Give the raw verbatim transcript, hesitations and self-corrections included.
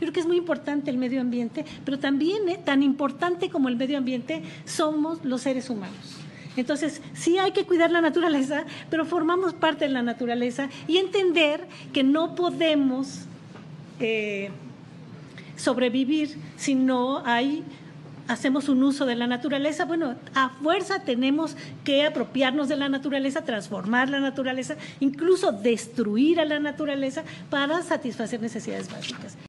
creo que es muy importante el medio ambiente, pero también eh, tan importante como el medio ambiente somos los seres humanos. Entonces, sí hay que cuidar la naturaleza, pero formamos parte de la naturaleza y entender que no podemos eh, sobrevivir si no hay, hacemos un uso de la naturaleza. Bueno, a fuerza tenemos que apropiarnos de la naturaleza, transformar la naturaleza, incluso destruir a la naturaleza para satisfacer necesidades básicas.